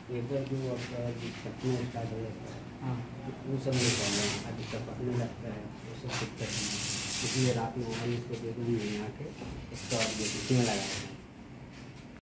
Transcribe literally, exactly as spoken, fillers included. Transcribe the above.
एक बार जो आपका छटना स्टार्ट हो जाता है, हाँ तो वो सब नहीं करना है, अभी टपकने लगता है वो सब दिक्कत नहीं है। इसलिए रात में ऑयल को देखना नहीं आके इसका और ये इसमें लगाया है।